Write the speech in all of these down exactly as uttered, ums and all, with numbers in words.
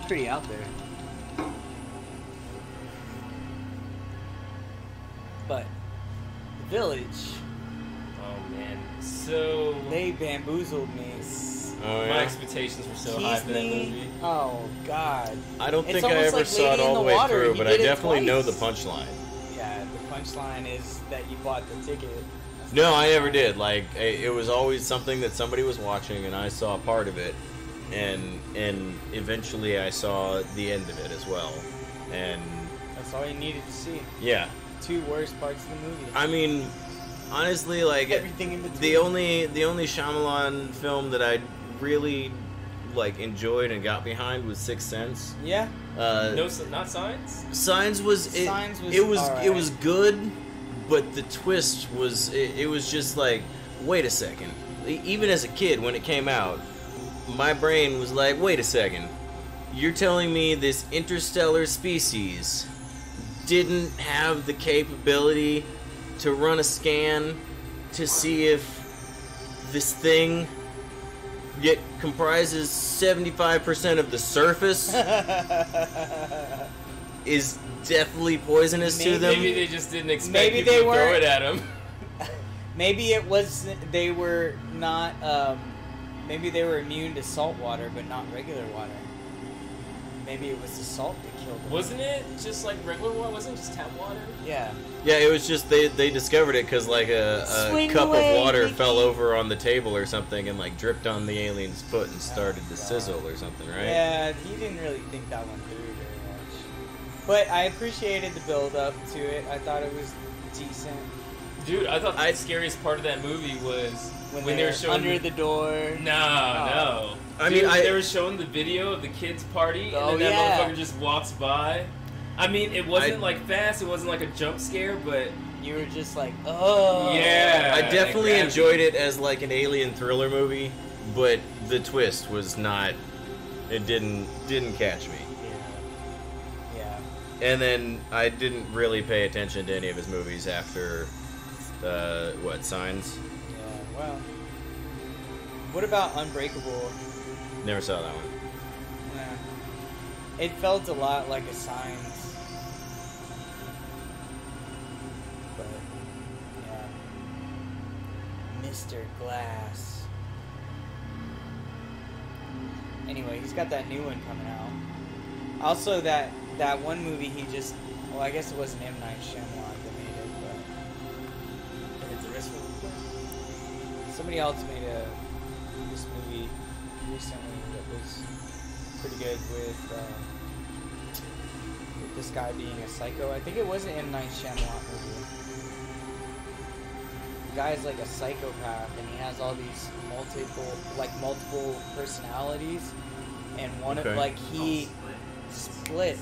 pretty out there. But the Village, Oh man, so they bamboozled me. Oh, my yeah. expectations were so high for that Tease me. movie. Oh God. I don't It's think I almost ever like saw it Lady in all the the way Water. through, He but I did it definitely know the twice. punchline. Yeah, the punchline is that you bought the ticket. No, I never did. Like, I- it was always something that somebody was watching, and I saw part of it, and and eventually I saw the end of it as well. And That's all you needed to see. yeah, Two worst parts of the movie. I mean, honestly, like Everything in between. the only the only Shyamalan film that I really like enjoyed and got behind was Sixth Sense. Yeah. Uh, No, s- not Signs. Signs was it, Signs was it was alright. it was good, but the twist was it, it was just like, wait a second. E- Even as a kid when it came out, my brain was like, wait a second. You're telling me this interstellar species didn't have the capability to run a scan to see if this thing yet comprises seventy-five percent of the surface is deathly poisonous Maybe- to them. Maybe they just didn't expect Maybe people they to throw weren't- it at him. Maybe it was they were not. Um, maybe they were immune to salt water, but not regular water. Maybe it was the salt that killed them. Wasn't it just like regular water? Wasn't it just tap water? Yeah. Yeah, it was just they they discovered it because like a, a Swing cup away, of water Mickey. fell over on the table or something and like dripped on the alien's foot and started Oh, to God. sizzle or something, right? Yeah, he didn't really think that one through very much. But I appreciated the build up to it. I thought it was decent. Dude, I thought the I- scariest part of that movie was When, when they, they were were showing under the- the door. No, Oh. no. I Dude, mean, I- they were showing the video of the kids' party, Oh, and then that yeah. motherfucker just walks by. I mean, it wasn't I- like fast. It wasn't like a jump scare, but You were just like, oh. Yeah. I definitely grabbed enjoyed it as like an alien thriller movie, but the twist was not. It didn't didn't catch me. Yeah. And then I didn't really pay attention to any of his movies after, uh, what, Signs? Yeah. Well. What about Unbreakable? Never saw that one. Yeah. It felt a lot like a Signs. But, yeah. Mister Glass. Anyway, he's got that new one coming out. Also, that that one movie he just... Well, I guess it wasn't M. Night Shyamalan that made it, but... it's the rest of the Somebody else made a this movie recently that was pretty good with, um, with this guy being a psycho. I think it was an M. Night Shyamalan movie. The guy's like a psychopath, and he has all these multiple, like multiple personalities, and one Okay. of like he split.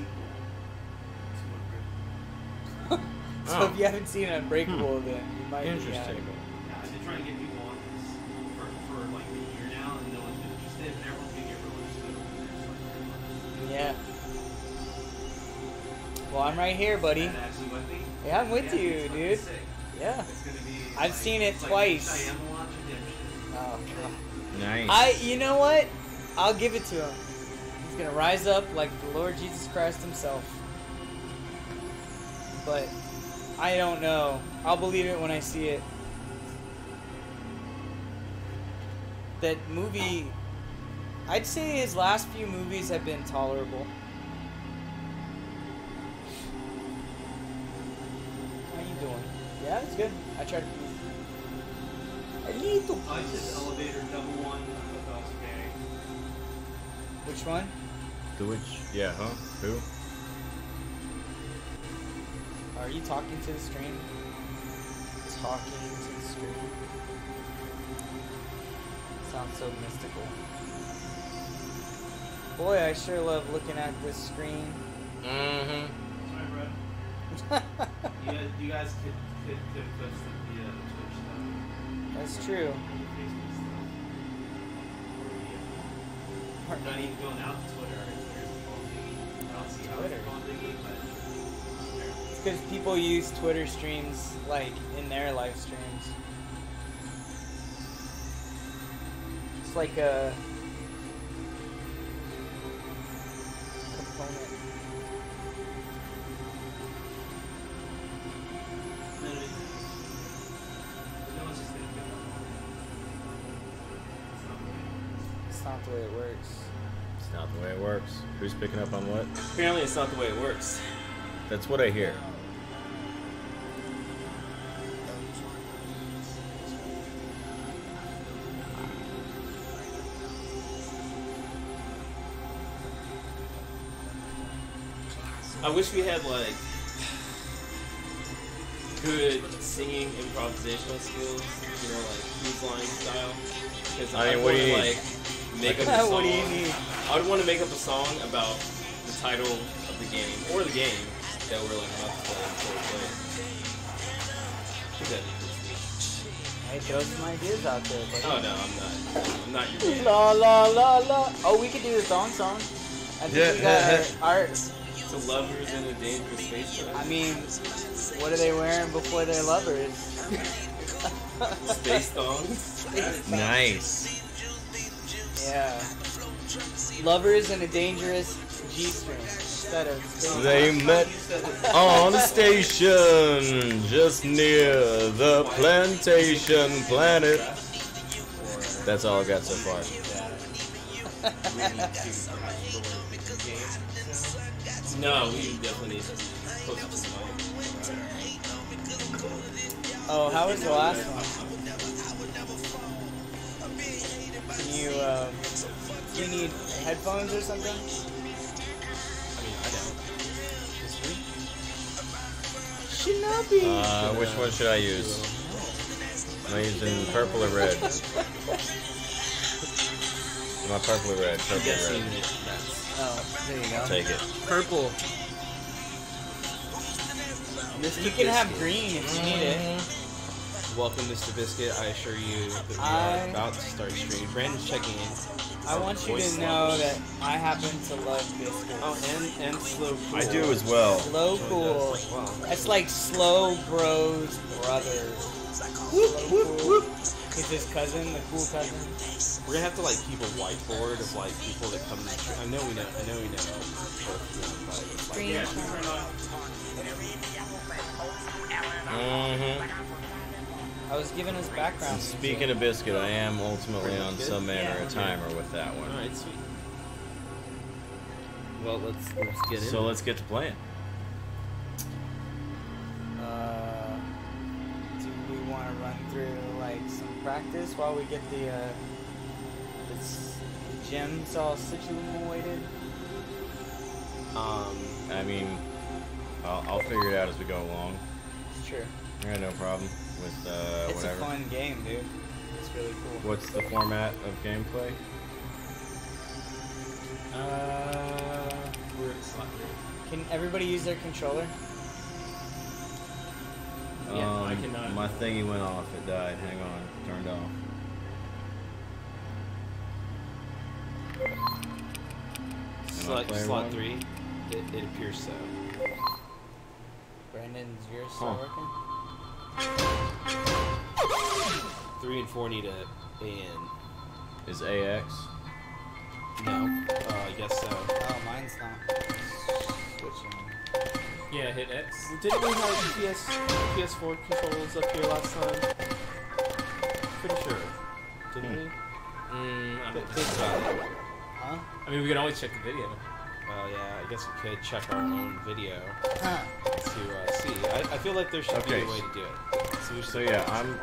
So Oh. if you haven't seen Unbreakable, then you might be Interesting. out of it. Yeah, I've been trying to get people on this for, for like a year now, and no one's been interested, and everyone's gonna get real interested over the next like three months. Yeah. Well, I'm right here, buddy. And actually, I think, Yeah, I'm with yeah, you, it's fucking dude. sick. Yeah. It's gonna be. I've like- seen it it's twice. Like Shyamalan Redemption. Oh, God. Nice. I, you know what? I'll give it to him. He's gonna rise up like the Lord Jesus Christ himself. But I don't know. I'll believe it when I see it. That movie, I'd say his last few movies have been tolerable. How you doing? Yeah, it's good. I tried to. I need to. I said elevator double one. I thought that was okay. Which one? The which? Yeah, huh? Who? Are you talking to the stream? Talking to the stream. Sounds so mystical. Boy, I sure love looking at this screen. Mm-hmm. Sorry, bro. You guys, you guys could could could post the the, uh, the Twitch stuff. That's true. Or the Facebook stuff. Or the, uh, not even going out to Twitter. Twitter's a phone thingy. I don't see how it's Twitter. a phone thingy, but It's because people use Twitter streams like in their live streams. It's like a that's not the way it works. It's not the way it works. Who's picking up on what? Apparently, it's not the way it works. That's what I hear. I wish we had like good singing improvisational skills, you know, like cruise line style. Because I mean, I what do want you to need? like make up a song. What do you need? I would want to make up a song about the title of the game or the game that we're like about to play before we play. I think that'd be pretty sweet. Hey, throw some ideas out there, buddy. Oh no, I'm not. I'm not your man. La la la la. Oh, we could do the thong song. I think Yeah, we got yeah, our, our. To lovers in a dangerous space. I mean, what are they wearing before they're lovers? Space thongs. Nice. Yeah. Lovers in a dangerous G-string instead of. space They thongs. met on a station just near the plantation planet. That's all I got so far. No, we definitely need to post it to the mic. Oh, how was the last one? Can you, uh, do you need headphones or something? I mean, I know. Shinobi! Uh, which one should I use? Am I using purple or red? Am I purple or red? Purple or Guessing red? it. That's Oh, there you go. Take it. Purple. You can have green if you need it. Welcome, Mister Biscuit. I assure you that we I- are about to start streaming. Brandon's checking in. I want you Voice to know levels. that I happen to love biscuits. Oh, and and slow. Cool. I do as well. Slow cool. Wow. That's like Slow Bros brothers. Slow cool. He's his cousin, the cool cousin. We're gonna have to like keep a whiteboard of like people that come to the stream. I know we know. I know we know. But it's like, Screen yeah, time. Mm-hmm. I was giving us background. music. Speaking of biscuit, I am ultimately on some manner of timer with that all one. right, sweet. Well, let's let's get in. So let's get to playing. Uh, do we want to run through like some practice while we get the uh, the, s- the gyms all situated? um. I mean, I'll, I'll figure it out as we go along. Sure. I got no problem with uh, It's whatever. a fun game, dude. It's really cool. What's the format of gameplay? Uh, we're at slot Can everybody use their controller? Yeah, um, I cannot. My thingy went off. It died. Hang on. Turned off. Slot, player slot one? three. It, it appears so. Brandon's yours still Huh. working? Three and four need a A N. Is A X? No. Uh, I guess so. Oh, mine's not switching. Yeah, hit X. Didn't we have P S P S four controls up here last time? Pretty sure. Didn't Hmm. we? Mm, I don't Think think about so. Huh? I mean, we can always check the video. Well, yeah, I guess we could check our own video Huh. to uh, see. I, I feel like there should Okay. be a way to do it. So, we should So yeah, I'm.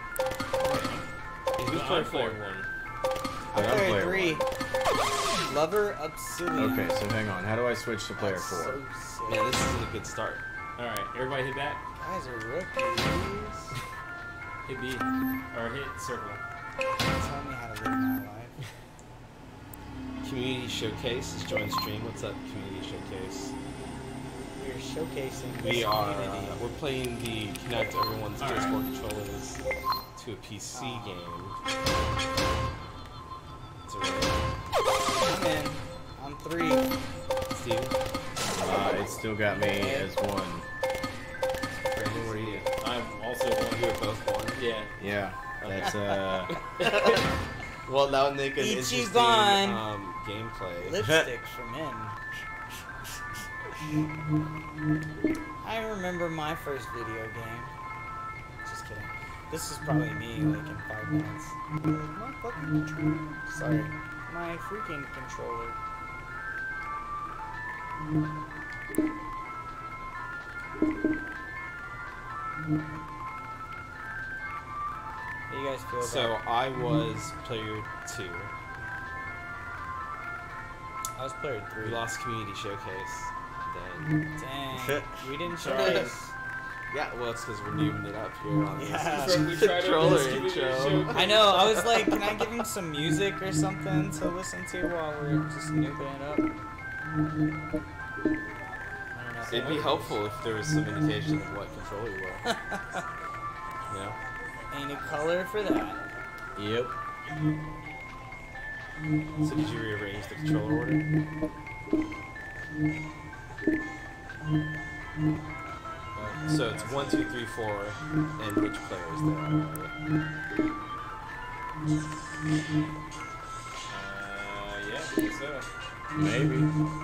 Who's I'm player player four? one. I'm I'm player player three. one. Lover Obsidian. Okay, so hang on. How do I switch to player That's four? so sick. Man, this isn't a good start. Alright, everybody hit back. Guys are rookies. Hit B. Or hit circle. Tell me how to live my life. Community Showcase has joined stream. What's up, Community Showcase? We're showcasing We this are, community. uh, we're playing the Connect Everyone's P S four controllers to a P C Aw. game. It's alright. I'm in. I'm three. Steven? Uh, it still got me as one. Brandon, where are you? I'm also one. We are both one. Yeah. Yeah, that's uh. Well, that would make an interesting Ichiban. um, gameplay. Lipstick for men. I remember my first video game. Just kidding. This is probably me, like in five minutes. My fucking controller. Sorry. my freaking controller. How do you guys feel about So I was player two. I was player We three. lost community showcase. Then Dang. We didn't show Sorry. this. yeah, well, it's because we're naming it up here on Yeah. this We tried our controller best to give you a intro. show. I know, I was like, can I give him some music or something to listen to while we're just noobing it up? I don't know. It'd be helpful if there was some indication of what controller you were. You know? Ain't a color for that. Yep. So did you rearrange the controller order? Uh, so it's one, two, three, four, and which players there are? Uh, yeah, I think so. Maybe.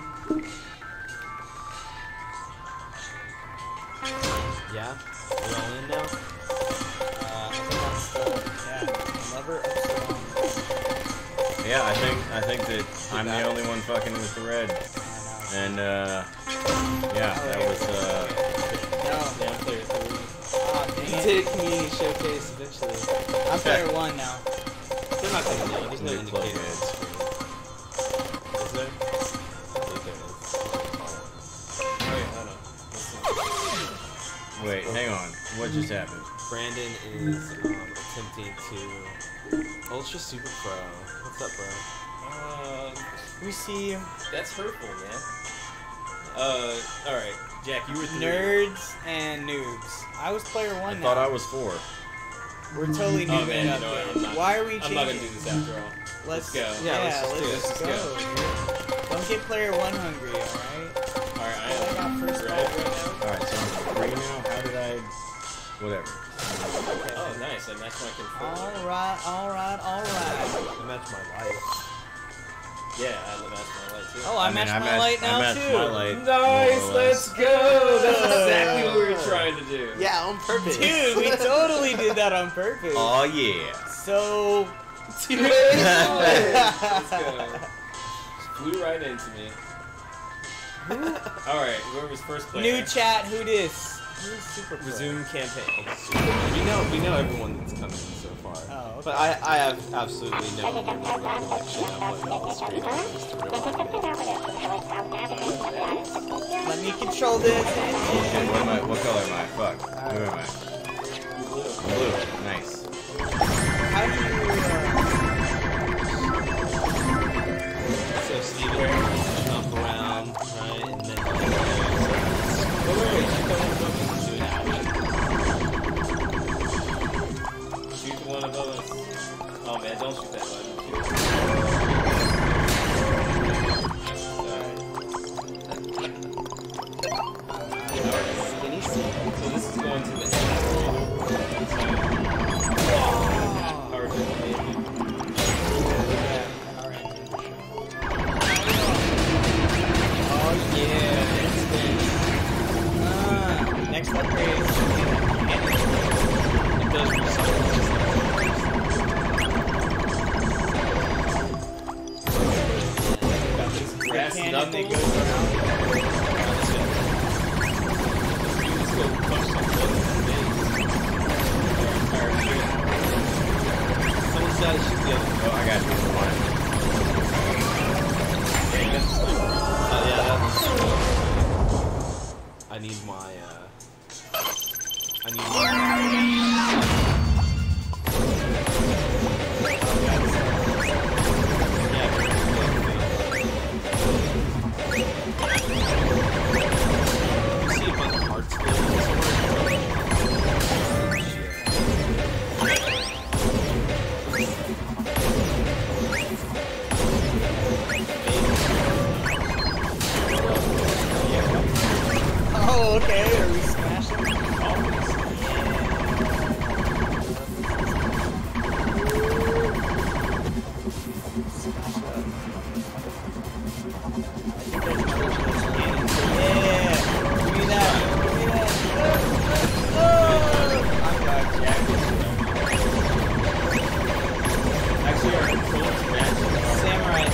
Yeah? We're all in now? Uh, I think I'm still, yeah, never upset. Yeah, I think I think that I'm the only one fucking with the red. I And uh, yeah, that was uh, know. No. Yeah, I'm player three. Ah, You dang it. did a community showcase eventually. I'm player one now. They're not gonna know. There's no They plug indicator on in. the screen. Is there? I think there is. Oh, yeah, hold on. wait, hang on, what just happened? Brandon is um, attempting to Ultra Super Pro. What's up, bro? Uh, We see you. that's hurtful, man. Uh, alright. Jack, you were three. Nerds and noobs. I was player I one now. thought I was four. We're totally Oh, noobing man, up you know what, here. I'm not- Why are we I'm changing? not gonna do this after all. Let's go. Yeah, Yeah, let's just do let's, it. just Let's go. Don't get player one hungry, alright? Alright, I I got am. first You ball ready? right now. Alright, so I'm three now. How did I? Whatever. Oh, nice. I matched my controller. Alright, alright, alright. I matched my light. Yeah, I matched my light too. Oh, I, I mean, matched I my matched- light I now matched too. my light. Nice, More or let's less. go! That's exactly what we were trying to do. Yeah, on purpose. Dude, we totally did that on purpose. Oh yeah. So, Let's go. Just flew right into me. Alright, whoever's first player. new chat, who dis? Who's super pro? Resume campaign. We know we know everyone that's coming so far. Oh, okay. But I, I have absolutely no recollection of what the screen is to realize. Let me control this. Okay, what am I? What color am I? Fuck. Who am I? Blue. Nice. How do you, So Steven jump around, right, and then wait, wait, wait, you go and do an action. Shoot the one above us. Oh man, don't shoot that button. Shoot it. Can you see? So this is going to the end. Power to the baby. oh yeah, that's good. Ah, next upgrade is It does recycle just Got this grass cannon that knuckles. goes around. Let's go punch some buttons in the face. Alright, shoot. Someone's got to shoot the other. Oh, I got you. One. Oh yeah, that's. I need my. Uh, I need my. See a bunch of hearts Oh, okay. Are we smashing? Yeah. Give me that. Give me that. Oh, I'm glad Jack is Actually, our controllers match. Samurai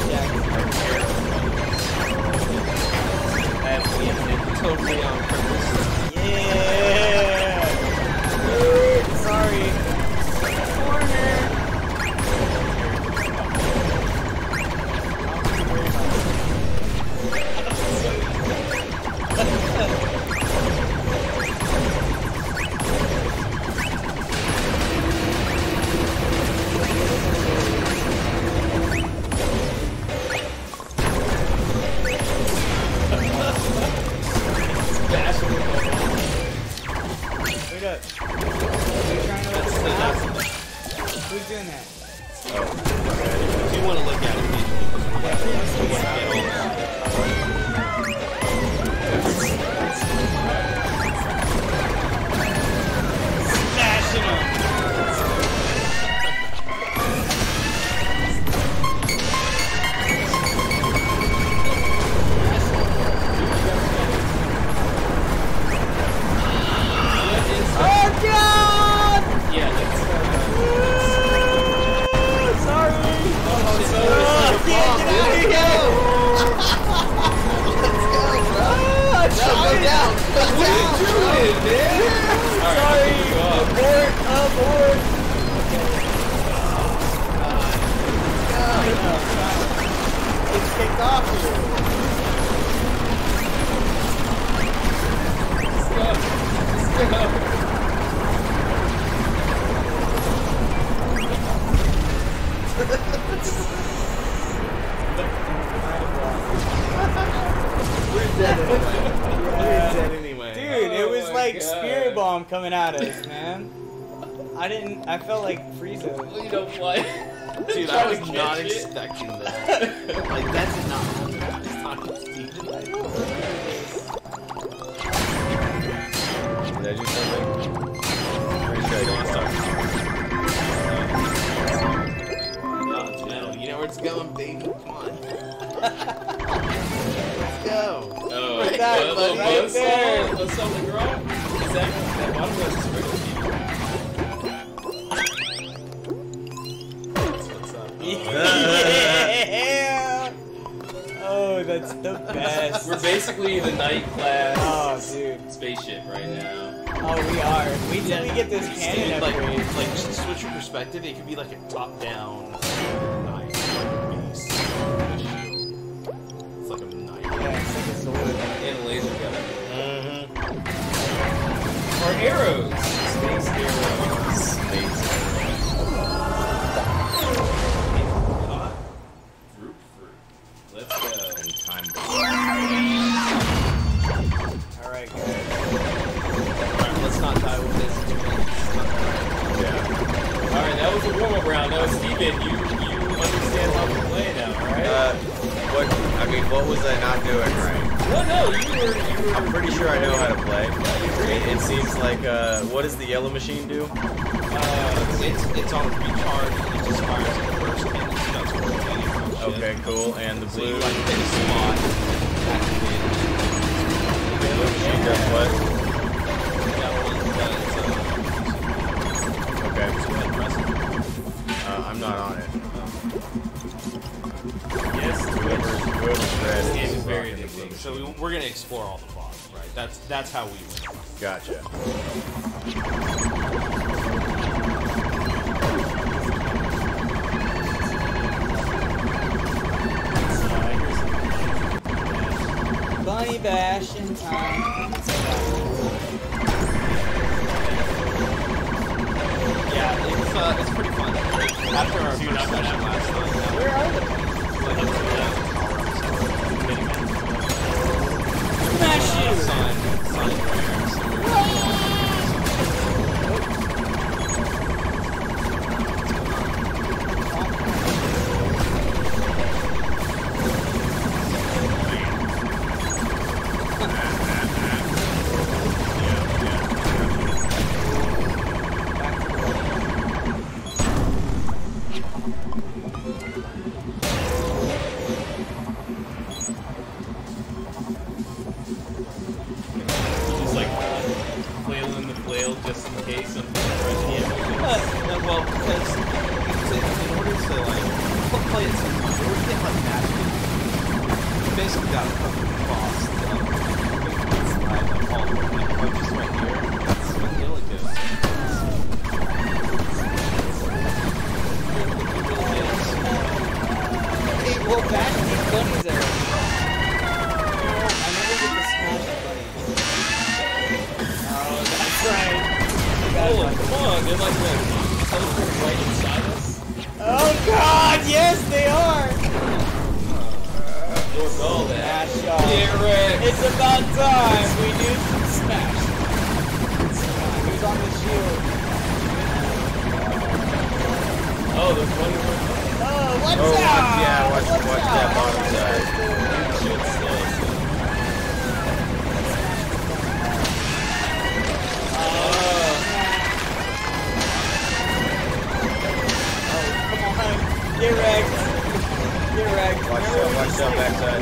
up. You're trying to look That's at the, the that's map? the, Who's doing that? if you want to look at it visually, because we want to get all Smashing him! Oh God! Yeah, that's. Sorry! Oh, Oh, get out of here! Let's go, bro! Go down! What are you doing, man? Sorry! Abort! Abort! It's kicked off here. Let's go. We're dead anyway. We're dead anyway. Dude, it Oh was my like God. Spirit Bomb coming at us, man. I didn't. I felt like Frieza. You don't fly. Dude, Try I to was catch not it. expecting that. Like, that did not happen. I was talking to Steven. Did I do something? Pretty sure I did something. Oh, no, you know where it's going, baby. Come on. Let's go. Oh, Right there, the bud, little right buzz there. saw- buzz saw the girl? Is that that bottom was just regular people? That's what's up. Yeah! Oh, that's the best. We're basically the night class Oh, dude. spaceship right now. Oh, we are. We till we get this cannon Steven, like, upgrade. like, just to switch your perspective, it could be like a top-down knife, like, base. It's like a knife. Yeah, it's like a sword. And a laser gun. Mm-hmm. Or arrows. Space arrows. Space. Hot. Fruit fruit. Let's go. And time Alright, guys. Alright, let's not die with this. Yeah. Alright, that was a warm-up round. Now, Steven, you, you understand how to play now, right? Uh, what? I mean, what was I not doing right? well, no, you were, you were... I'm pretty sure I know how to play. It, it seems like, uh, what does the yellow machine do? Uh, it's, it's on recharge, and it just fires at the first cannon, so that's what we're taking from shit. Okay, cool. And the So blue, you like hit a spot, activate it. the blue machine does what? That one does, uh, Okay. just go ahead and press it. Uh, I'm not on it. Yes, whoever's, whoever's red This game is is very rocking the blue addicting. So machine. we, we're gonna explore all the bots, right? That's that's how we win. Gotcha. Bunny Bash in time. Yeah, it's uh, it's pretty fun. After our first session last night, that Where are they? was like a Smash you! sign, sign prayers. Just like flailing the flail just in case something fresh Uh, no, well, because to, in order to like play it simple, in order to get like magic, you basically got to put the boss down. Slide like all the way, like punches right here. That's what the only goes. Hey, well, bash these bunnies are. I never get to smash the bunnies. Oh, that's right. Oh, come on, they're like what? Teleport right inside us? Oh God, yes they are. What's all that? Smash y'all. Get wrecked. It's about time we do some smash. Come on, who's on the shield. Oh, there's one more. Oh, watch Oh, watch, out! yeah, watch, watch, out. that bottom side. Shoot still. Oh, come on. Get wrecked. Get wrecked. Watch Remember out, when watch you out, said- backside.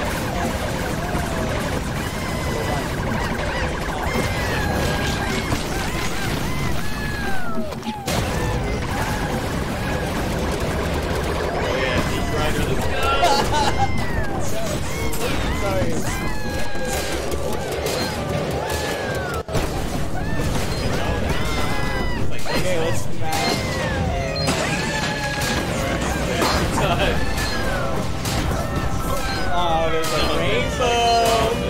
Oh yeah, deep grinder. Let's go. Sorry. Okay, let's smash. Time. Oh, there's a rainbow.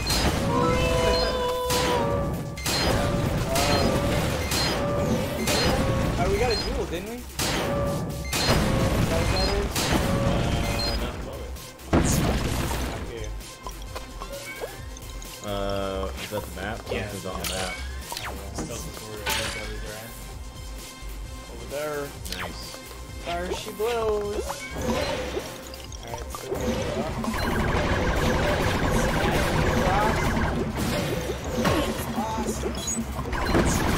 Oh, we got a jewel, didn't we? Is that what that is? Uh, not above Up here. Uh, is that the map? Yeah. Something's on the map. it. Stealth is where everybody's at. Over there. Nice. There she blows. Alright, so we're gonna go up. Awesome.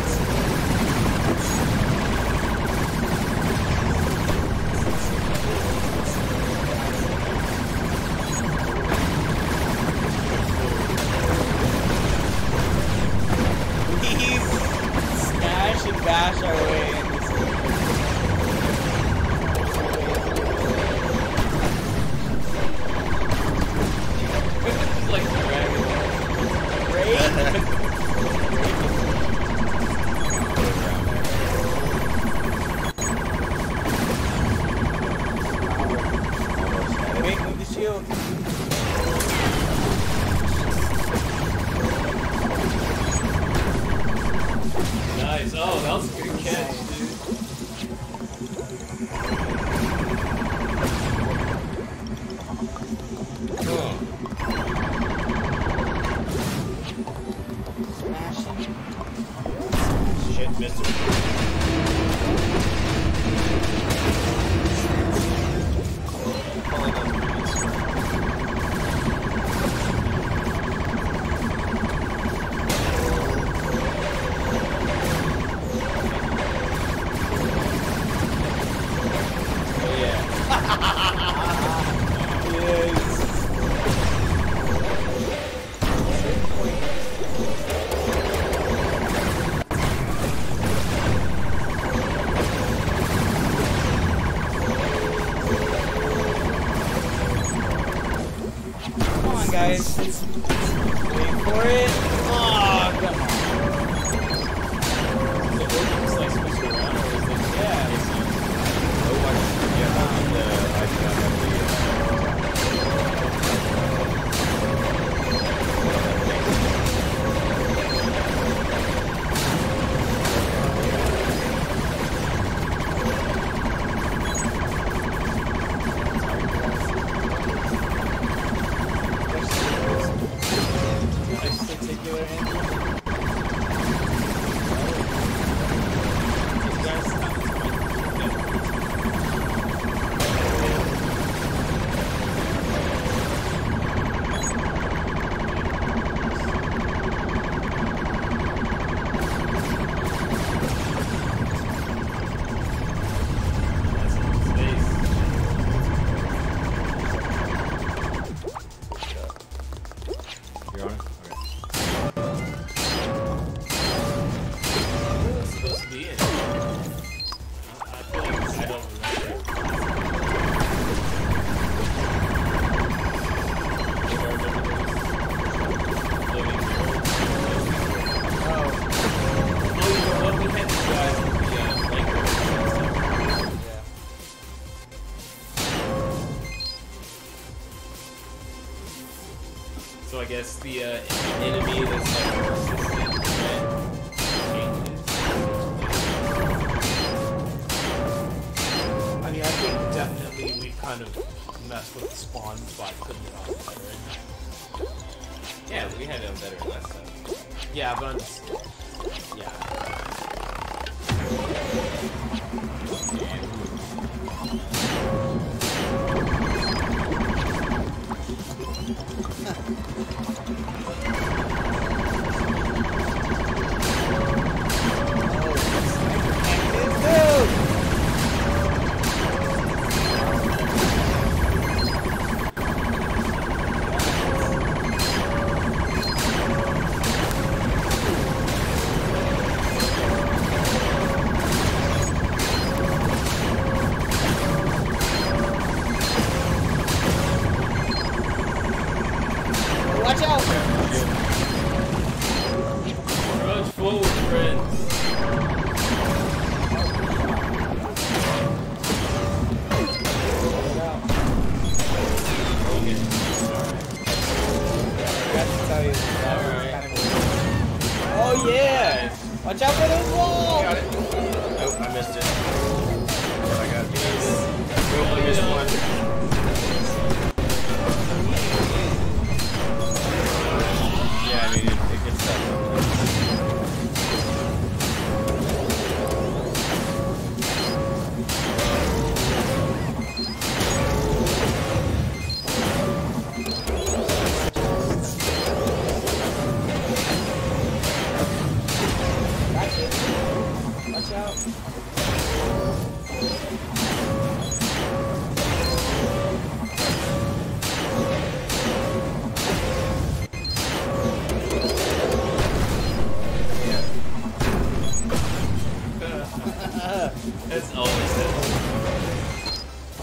We smash and bash our way in this. Like dragon. Great. Wait, move the shield. Nice. Oh, that was a good catch, dude. Smashing. Shit, missed it. Falling on the previous one. Oh yeah. Yes. Come on, guys. Wait for it. Oh, come on. The order is like switched around, or is it? Yeah. Oh, watch. Yeah, uh, the, I do not have the, uh, This particular engine. These guys have this point. That's in space. you're on it? Okay. Where was it supposed to be in? I, I feel like I don't remember. Oh, Oh, you know what? We had these guys with the uh, flankers and stuff. yeah. So I guess the uh, enemy that's like persistent threat changes. I mean, I think definitely we kind of messed with the spawns by putting it on better. Yeah, we had done better last time. Yeah, but I'm just, yeah. Watch out! Rush forward, friends. Okay. Forgot to tell you. That was Alright. kind of oh yeah! Watch out for those walls! Got it. Nope, I missed it. But I got these. Nope, I missed one. Yeah, I mean, it, it gets tough sometimes. That's it. Watch out. That's always it.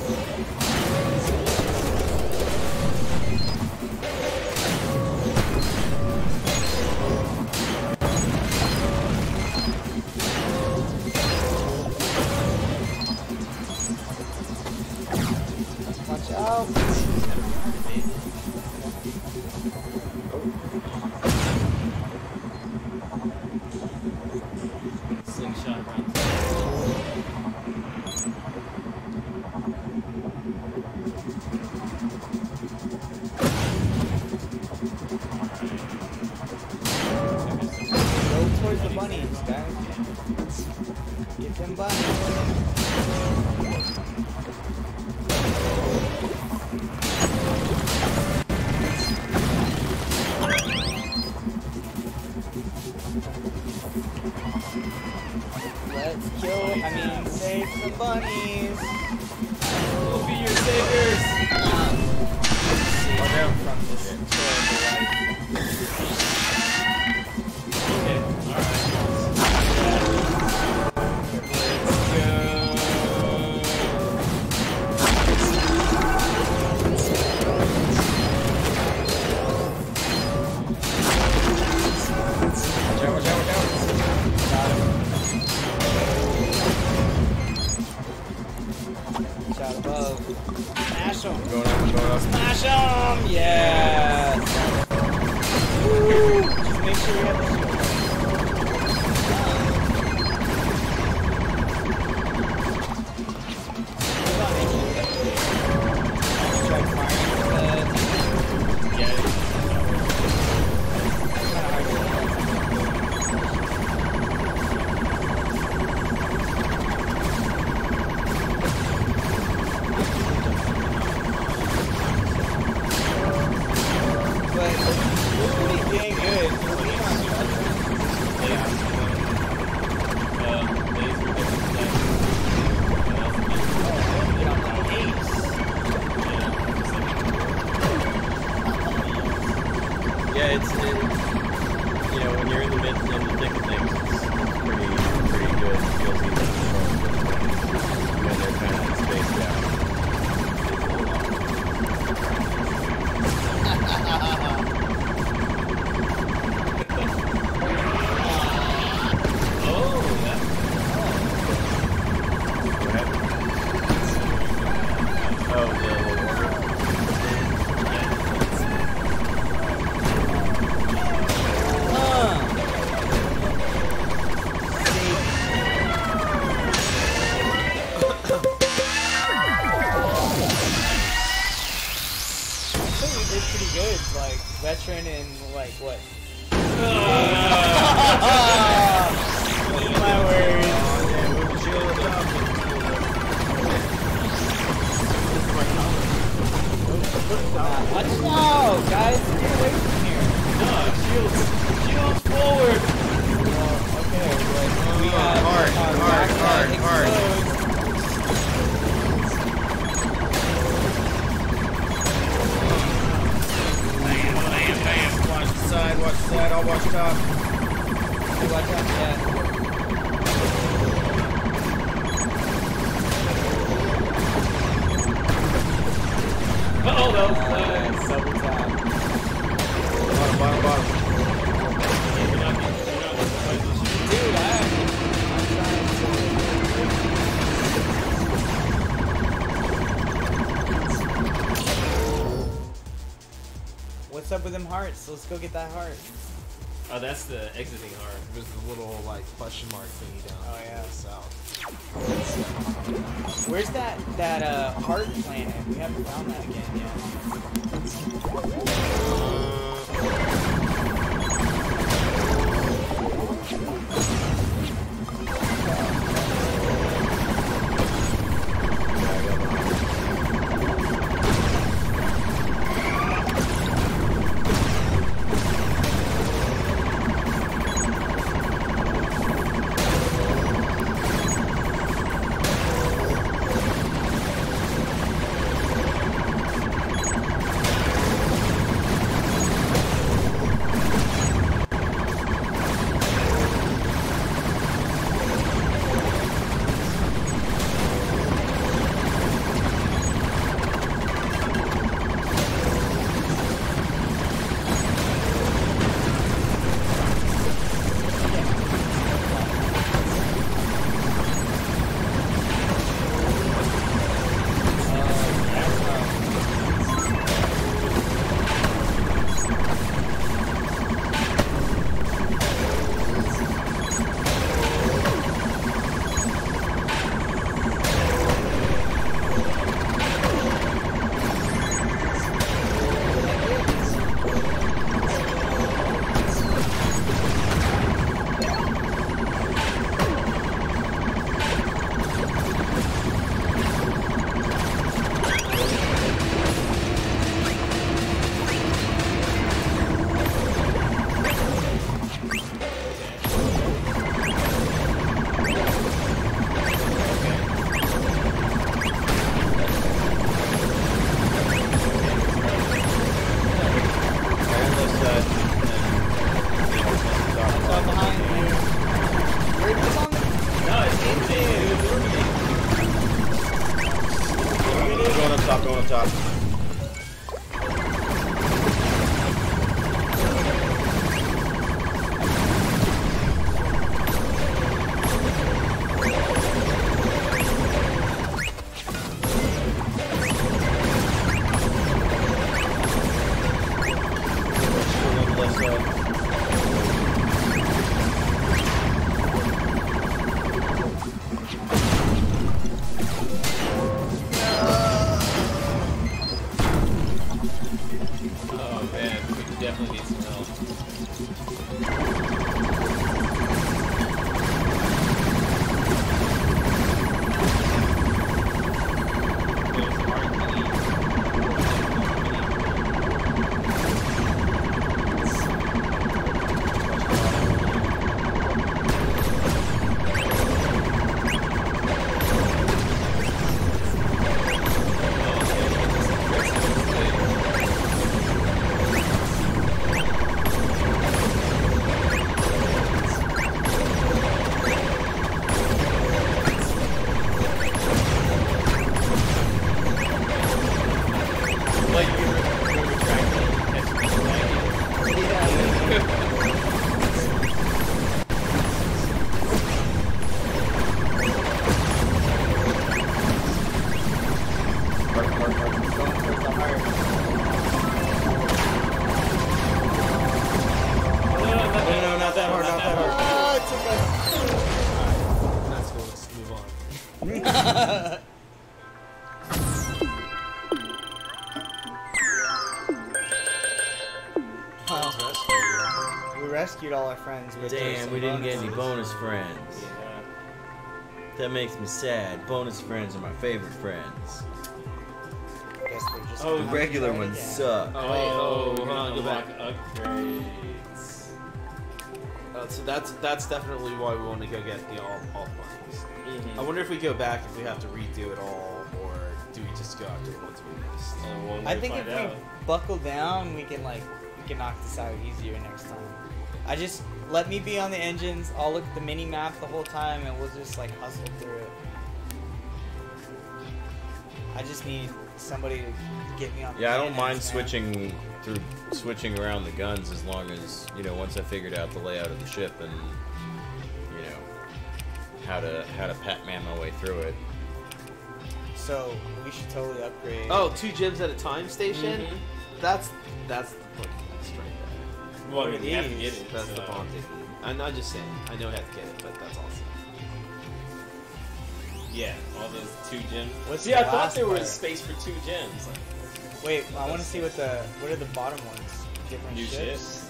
Watch out. Slingshot round. Go towards the bunnies, guys. Get them bunnies. Let's kill, I mean, save some bunnies. We'll be your saviors. Watch out from this terrible light. Okay, alright. Watch out, watch out, watch out. Got him. Shot above. Smash him. Going up, going up. Smash him! Yes! Woo! Just make sure we have the shield. Hold on, make sure we have the shield. Try firing the Yeah. kind of hard to but we're pretty dang good. We're leaning on each other. Yeah. Uh, laser different thing. What else? Oh, get on the ace. Yeah, it's, it, you know, when you're in the midst in the thick of things, it's pretty, pretty good. It feels easy to control. When they're kind of spaced out. Oh, that's What happened? Oh, the little order. I think we did pretty good, like veteran and like what? My word. Yeah, move the shield up top. Watch out, guys! Get away from here! No, shields. Shields forward. Well, okay, like, we Oh, have hard, our hard, rock hard, that hard. explodes. Bam, bam, bam. Watch the side, watch the side, I'll watch top. Hey, watch out, yeah. Oh, that was Uh, nice. double tap. Bottom, bottom, bottom. You're not getting- you're not getting quite this shit. Dude, I, I'm trying to... What's up with them hearts? Let's go get that heart. Oh, that's the exiting heart. There's the little like question mark thingy down Oh, yeah. to the south. Where's that that uh heart planet? We haven't found that again yet. top, going up top. Oh man, we definitely need some help. There's Art Lee. Like you were, you were trying to catch me Mark, mark, mark. Going for the heart. No, no, No, no, not that hard, not that hard. Ah, it took us. That's cool. Let's move on. Oh, we rescued all our friends. But there's Damn, some we didn't get any bonuses. bonus friends. That makes me sad. Bonus friends are my favorite friends. Guess they're just Oh, The regular ones Yeah. suck. Oh, wait, oh, we're hold on, gonna go back. unlock upgrades. Uh, so that's that's definitely why we want to go get the all all the monkeys. Mm-hmm. I wonder if we go back if we have to redo it all, or do we just go after the ones we missed? And one I way think to if find we out. buckle down, we can like we can knock this out easier next time. I just let me be on the engines. I'll look at the mini map the whole time, and we'll just like hustle through it. I just need somebody to get me on. the Yeah, I don't cannons, mind man. switching through switching around the guns as long as, you know, once I figured out the layout of the ship and, you know, how to how to Pac-Man my way through it. So we should totally upgrade. Oh, two gems at a time station. Mhm. That's that's the fucking best right there. Well, I What mean, are you have to these? get it. That's the so- bomb technique. I'm not just saying. I know I have to get it, but that's awesome. Yeah, all those two gems. What's See, the I thought last there was part? space for two gems. Like, Wait, I want to see what the what are the bottom ones? Different new ships ships.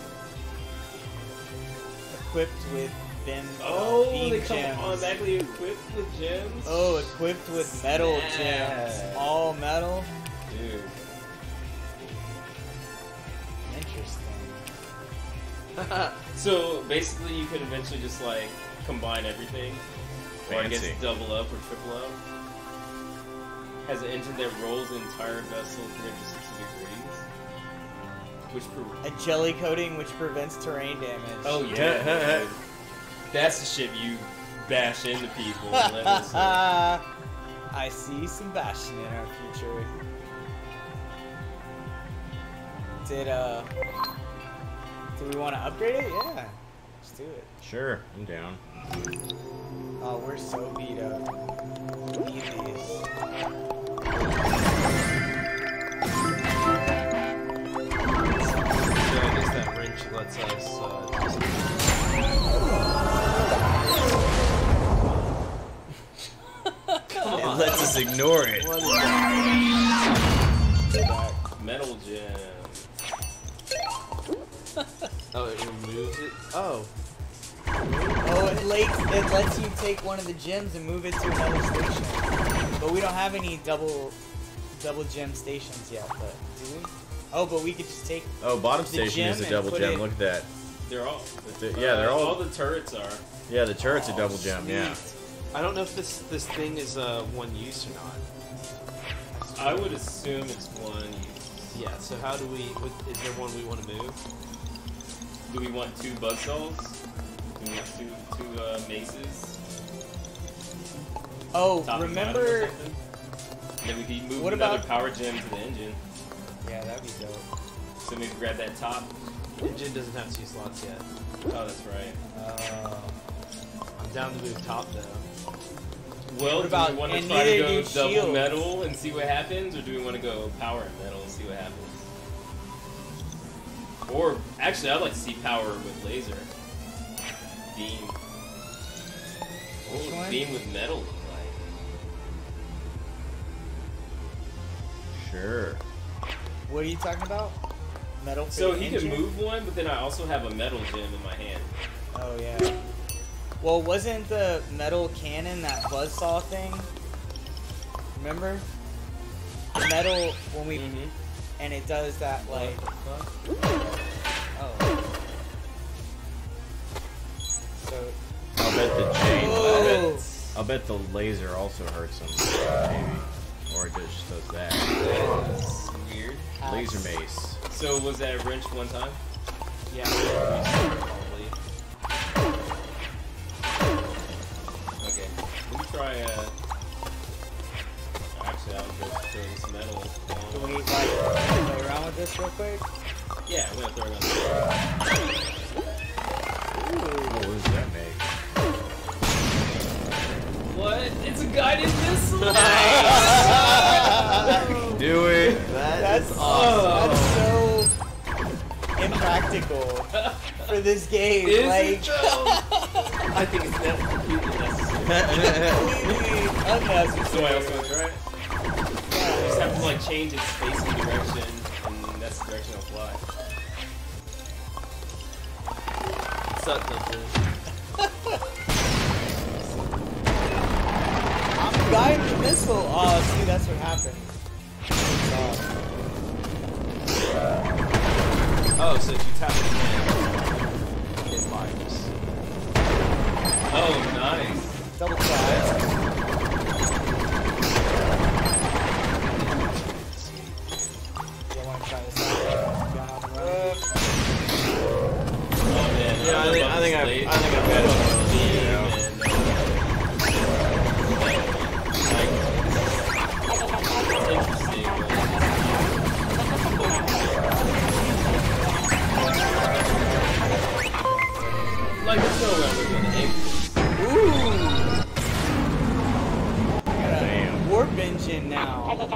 equipped with them. uh, Oh, beam they come gems. automatically equipped with gems. Oh, equipped with metal Snap. gems. All metal. Dude. Interesting. So basically, you could eventually just like combine everything, or I guess Fancy. double up or triple up. Has an engine that rolls the entire vessel three hundred sixty degrees, which pre- A jelly coating which prevents terrain damage. oh yeah, dude. That's the shit you bash into people. relentlessly. I see some bashing in our future. Did uh? Do we want to upgrade it? Yeah, let's do it. Sure, I'm down. Oh, we're so beat up. We need these. So I guess that wrench lets us uh, just It lets us ignore it. What is that? Metal gem. oh, it removes it. Oh, Oh, it lets, it lets you take one of the gems and move it to another station. But we don't have any double double gem stations yet, but do we? Oh, but we could just take... Oh, bottom The station gem is a and double put gem. it- Look at that. They're all. They're- yeah, they're uh, all- All the turrets are. Yeah, the turret's Oh, a double gem. Yeah. I don't know if this this thing is uh, one use or not. I would assume it's one use. Yeah. So how do we? What, is there one we want to move? Do we want two buzzsaws? Do we want two two uh, maces? Oh, Top and bottom or remember... something? Then we could move What another about- power gem to the engine. Yeah, that'd be dope. So maybe grab that top. Engine doesn't have two slots yet. Oh, that's right. Uh, I'm down to move top though. Well, What about- do we want to and try to neither go do double shields. metal and see what happens, or do we want to go power and metal and see what happens? Or actually, I'd like to see power with laser. Beam. What Which would one? beam with metal look like? Sure. what are you talking about? Metal for So the he engine? could move one, but then I also have a metal gem in my hand. Oh, yeah. Well, wasn't the metal cannon that buzzsaw thing? Remember? The metal, when we... Mm-hmm. And it does that, like... Oh. So... I'll bet the chain. I'll Oh! bet, I'll bet the laser also hurts him, maybe, or it just does that. That's weird. Laser mace. So was that a wrench one time? Yeah. Probably. Okay. Let me try, uh... Actually, I'll go throw this metal. Can on. we, like, play around with this real quick? Yeah, I'm gonna throw it on. Oh, what does that make? What? It's a guided missile! Do it. That's awesome. That's so impractical for this game. Is like, it though? I think it's not completely necessary. completely unnecessary. So I also want to try it. I just have to like change its facing direction, and that's the direction I'll fly. Suck something. I'm guiding the missile. Oh, see, that's what happened. It's off. Oh, so if you tap it again, it fires. Oh, nice. Double tap. You want to try this out? Going on the road? Oh man. Yeah, I think I think I've I think I've had it. You know. Like, there's no way we're gonna aim. Ooh! Damn. Warp engine now.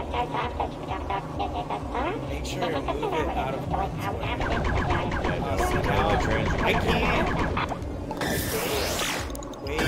Make sure you move it out of harm's way. Uh, so now I can't. Wait.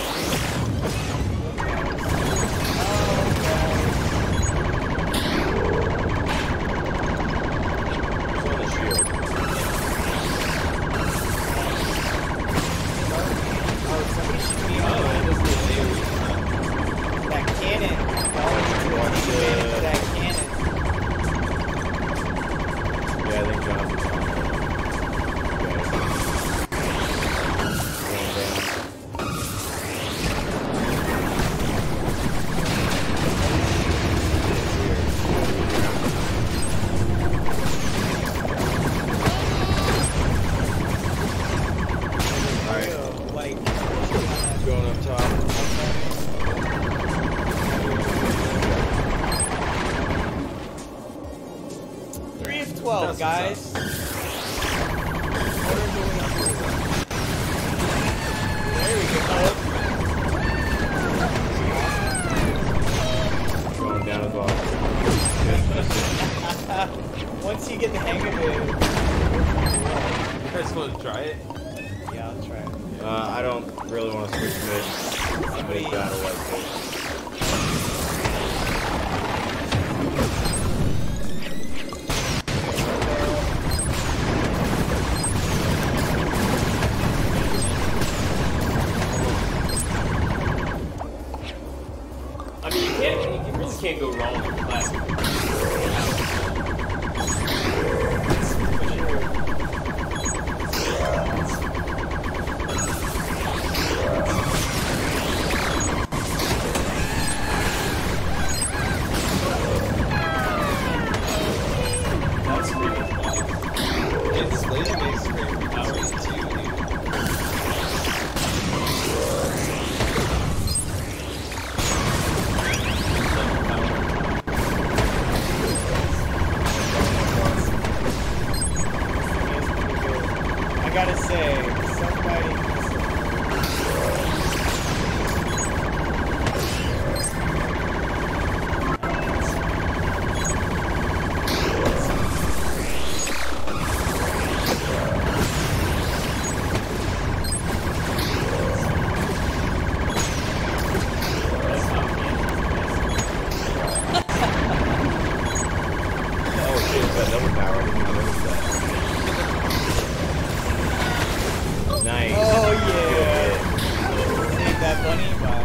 twelve, guys. There we go. Going down the bottom. Once you get the hang of it. You guys want to try it? Yeah, I'll try it. Uh, I don't really want to switch mid. Somebody battle like this. I mean, you can't, you really can't go wrong with classic. That's pretty much fun. It's laser makes great powers too. I gotta say, somebody. Oh shit, it's got double power. I didn't even notice that. Nice. Oh yeah. Save that bunny. Bye.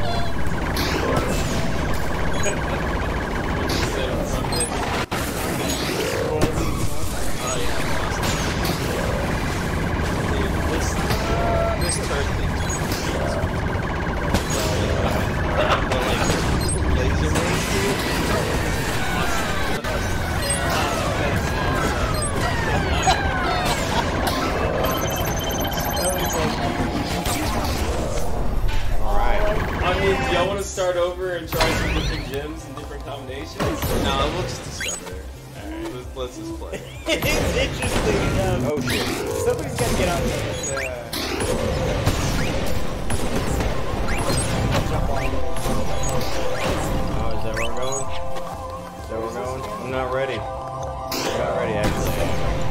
Oh yeah, dude, this this turret thing. The like laser maze, dude. Alright. I mean, do y'all want to start over and try some different gems and different combinations? No, we'll just discover it. Alright, let's, let's just play. It's interesting enough. Oh shit. Somebody's gotta get on this. Uh, jump on. Oh, is that where we're going? Is that where we're going? I'm not ready. I'm not ready, actually.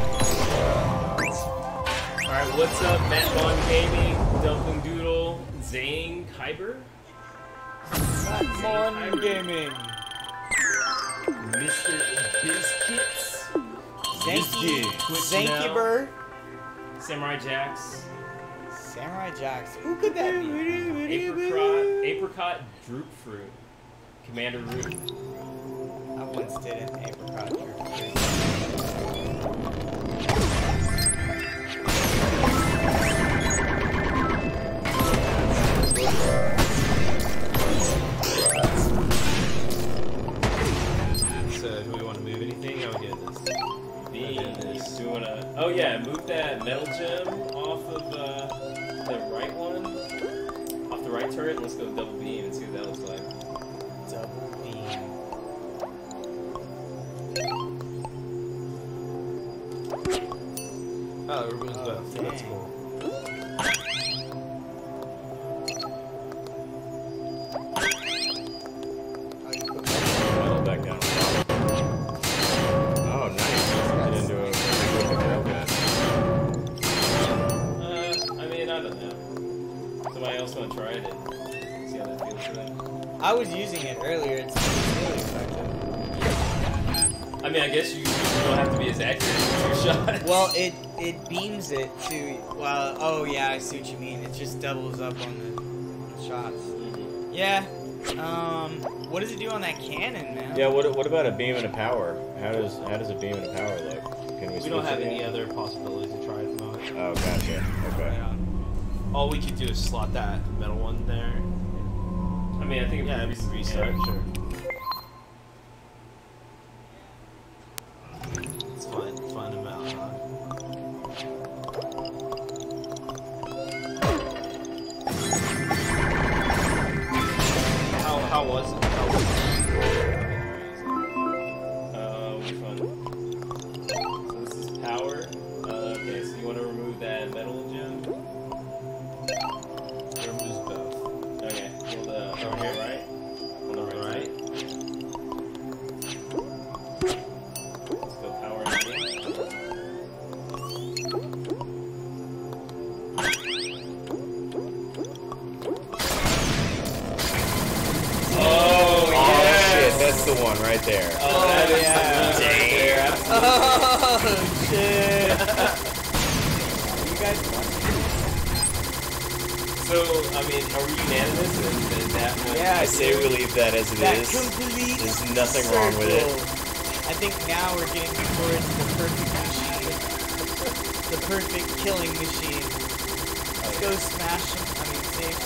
Alright, what's up, Matt Bond Gaming, Dumpling Doodle, Zane Kyber, Mon Gaming. Mister Bizkits, Zanky. Twitch Zanky now. Bird. Samurai Jax, Samurai Jax. Who could that be? Apricot, Apricot Droop Fruit, Commander Root. I once did an apricot. we wanna? Oh yeah, move that metal gem off of uh, the right one, off the right turret. Let's go double beam and see what that looks like. Double beam. Oh, it removes Oh, both. That's dang. cool. Oh, you put Metal back down. Oh, nice. Get into a quick railgun. Uh, I mean, I don't know. Somebody else wanna try it and see how that feels for them? I was using it earlier. It's really effective. I mean, I guess you, you don't have to be as accurate with your shots. Well, it it beams it to. Well, oh yeah, I see what you mean. It just doubles up on the shots. Mhm. Yeah. Um. What does it do on that cannon, man? Yeah, what what about a beam and a power? How does how does a beam and a power look? Can we We don't switch have it? any other possibilities to try at the moment. Oh, gotcha. Okay. Yeah. All we could do is slot that metal one there. I mean, I think if Yeah, we it's re- restart, yeah. sure. It's fun, fun amount, huh? How, how was it? How was it? Uh, which one? So this is power. Uh, okay, so you want to remove that metal gem? It removes both. Okay, well, the over here, right? On the right. Right? Let's go power and beam. Oh, Oh yes! shit, that's the one right there. Oh, that is yeah. the one right there. Oh shit! You guys watching? So, I mean, are we unanimous? And, and that one? Yeah, I say we leave that as it That is. complete There's nothing wrong with it. circle. I think now we're getting towards the perfect machine. The perfect killing machine. Let's go smash him. I mean, save.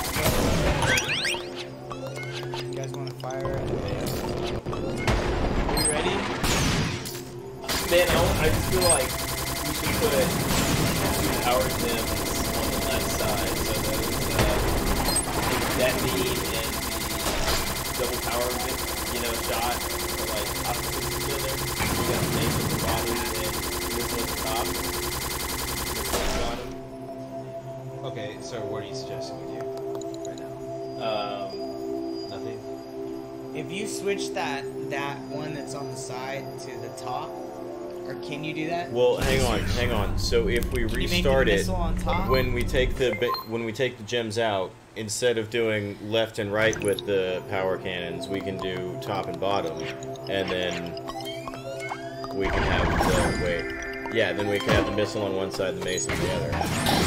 You guys want to fire at the base? Are we ready? Man, I, don't- I just feel like we should put two power gems on the left side, so those, uh, that beam and the double power, you know, shot are like opposite each other. We got the mace at the bottom and this one at the top. This one at the bottom. Okay, so what are you suggesting we do right now? Um, Nothing? If you switch that that one that's on the side to the top, or can you do that? Well, hang on, hang on. So if we Can you make the restart it, missile on top? when we take the bi- when we take the gems out, instead of doing left and right with the power cannons, we can do top and bottom, and then we can have the wait. Yeah, then we can have the missile on one side, the mace on the other.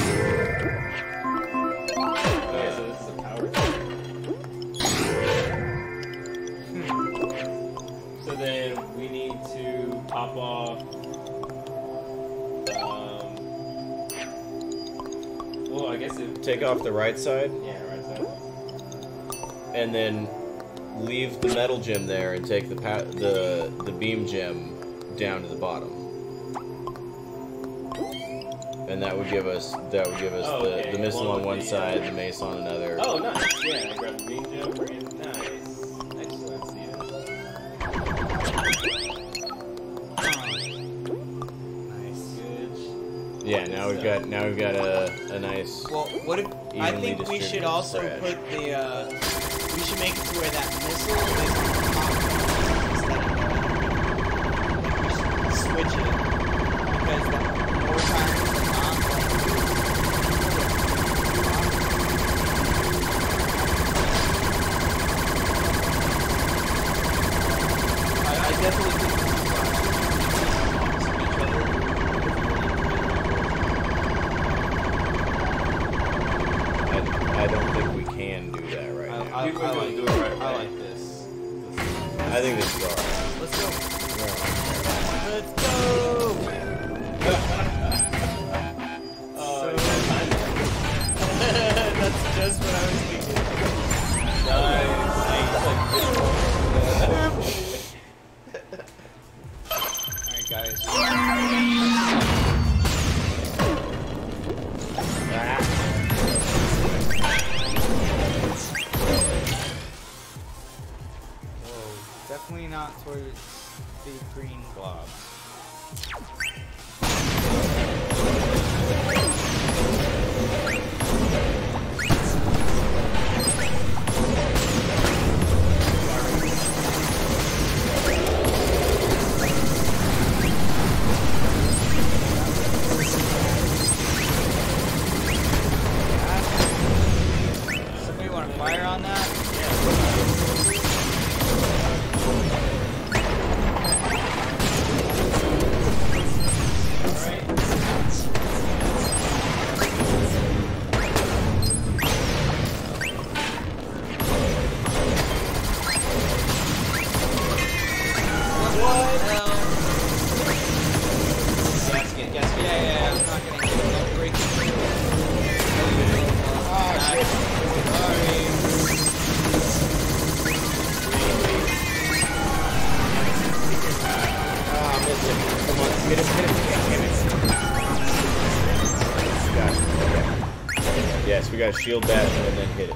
okay, so this is a power gem. So then we need to pop off. Um, well, I guess it. Take off the right side, Yeah, right side. and then leave the metal gem there, and take the pa- the the beam gem down to the bottom. And that would give us that would give us Oh, the, okay, the missile along on with one the, side, uh, the mace on another. Oh, nice. Yeah, I grabbed the beam gem. Bring it. Nice. Excellent, Steven. Nice. Good. Yeah, now we've got now we've got a, a nice. Well, what if I Evenly think we should distributed also spread. put the uh, we should make it to where that missile is on top instead of switch it because that more times than not. I, I definitely think we should flash each other. I, I don't think we can do that right I, now. I, I, We- we're gonna like, do it right I away. like this. I think this is alright. Let's go. We're on. Let's go. Oh, So- is that time? That's just what I was thinking. Nice. Alright, guys. Yeah, yeah, I'm not gonna hit him. I'll break his shield. Ah, shit. Sorry. Ah, I missed him. Come on, hit him, hit him. Damn it. Got it. Okay. Yes, we gotta shield that and then hit it.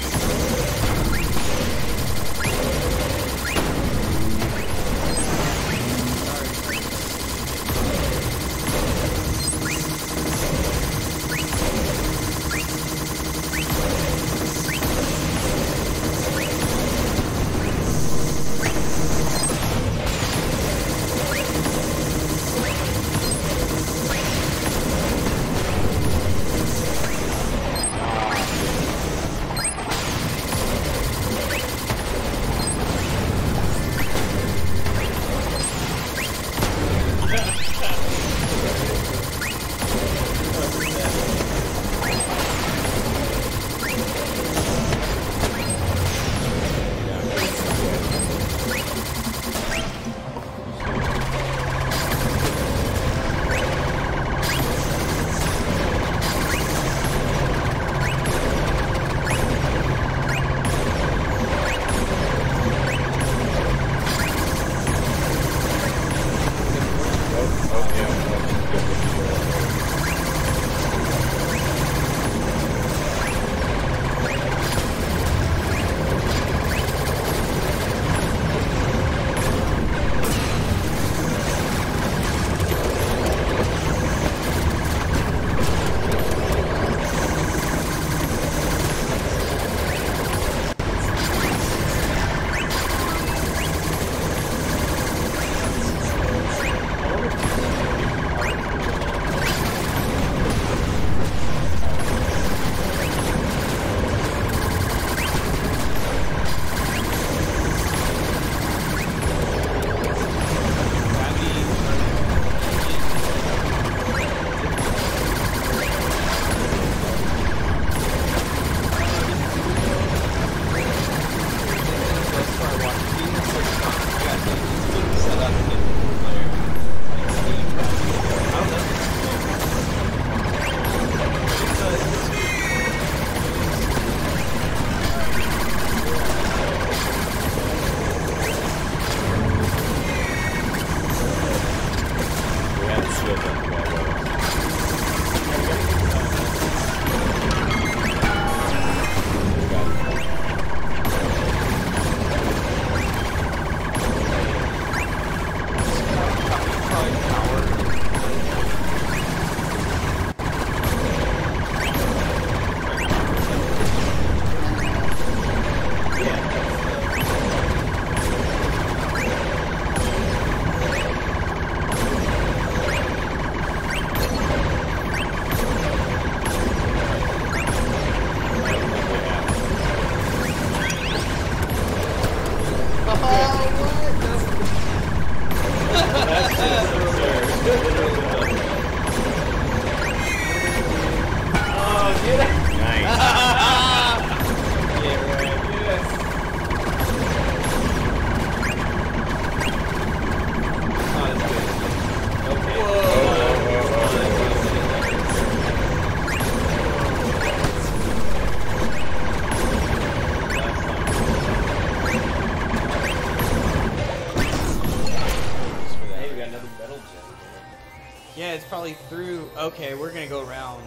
Yeah, it's probably through. Okay, we're gonna go around.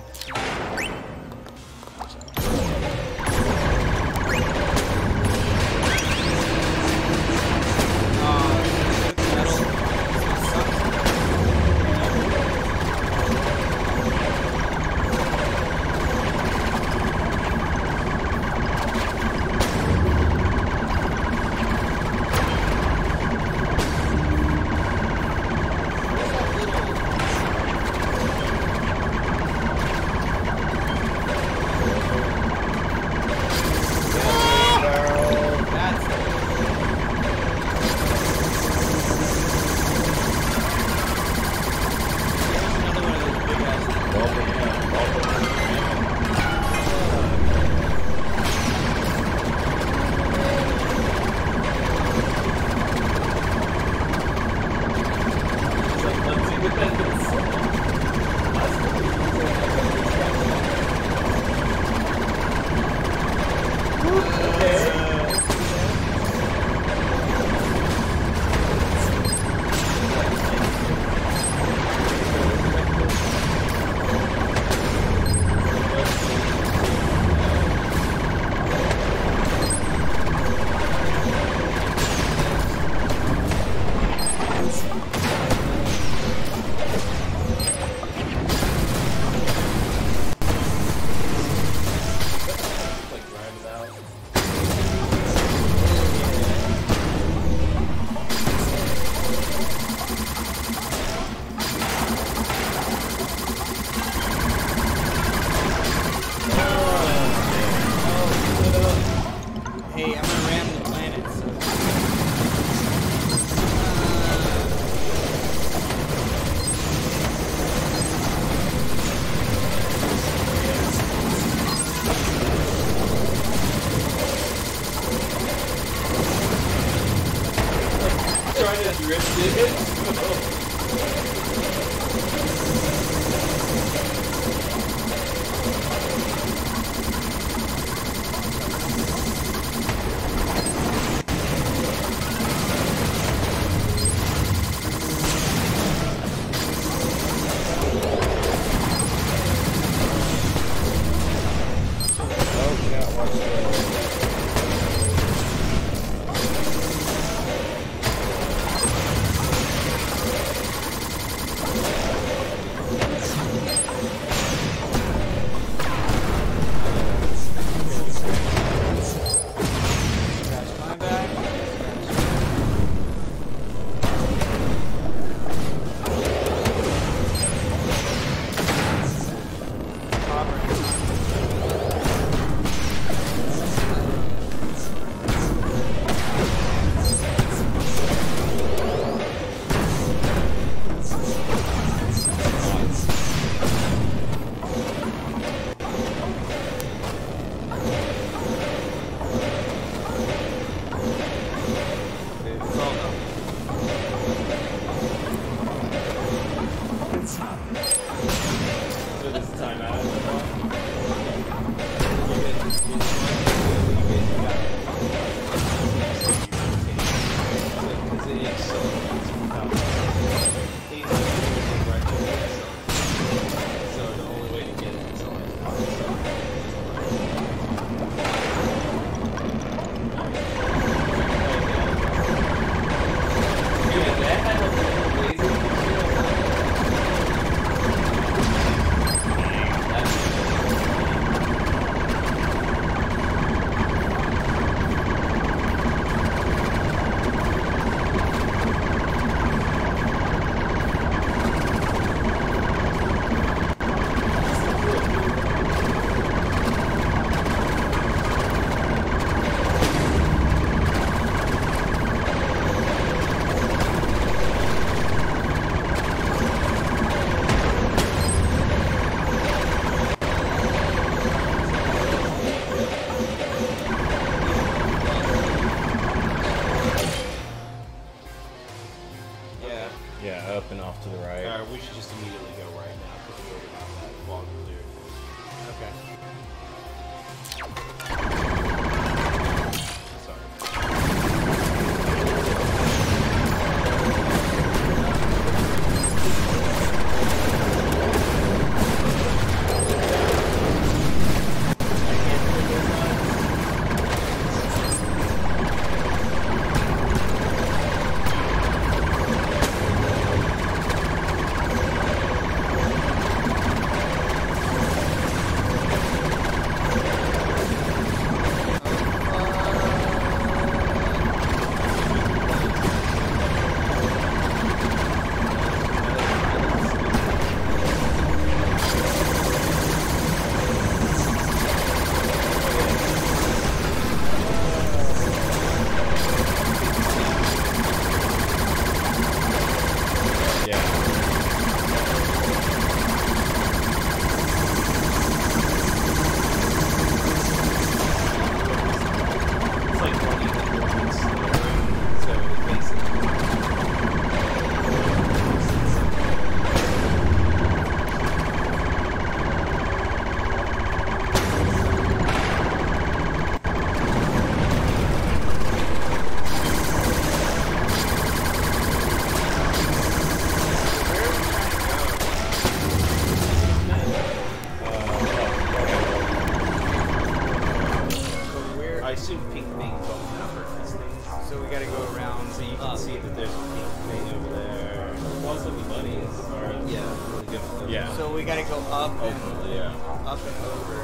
we gotta go up and Ultimately, yeah. up and over.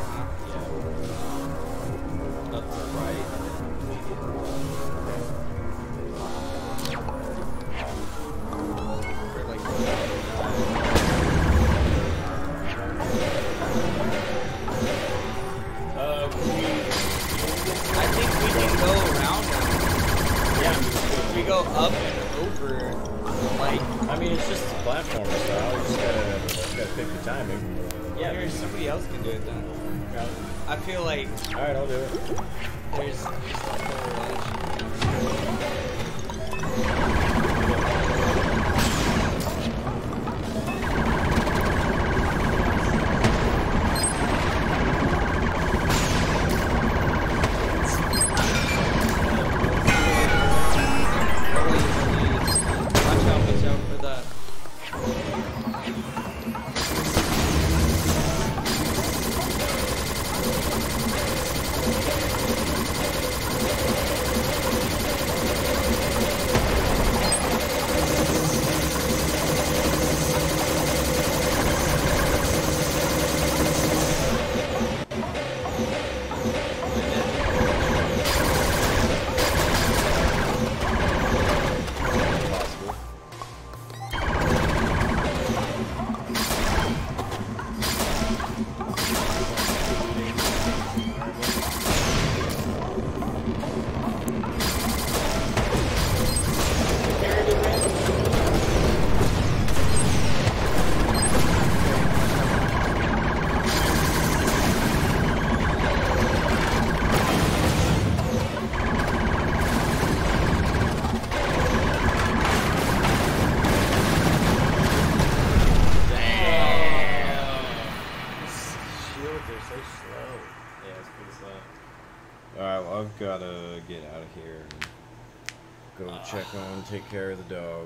Yeah. Up to the right, and then medium. Or like Uh, can we, I think we can go around them. yeah, If we go up and over, like I mean, it's just a platform style. You just gotta, just gotta pick the timing. yeah, here, somebody else can do it then. I feel like All right, I'll do it. there's just a whole edge. Watch out, watch out for that. Possible. Shields are so slow. yeah, it's pretty slow. Alright, well, I've gotta get out of here and go check on, take care of the dog.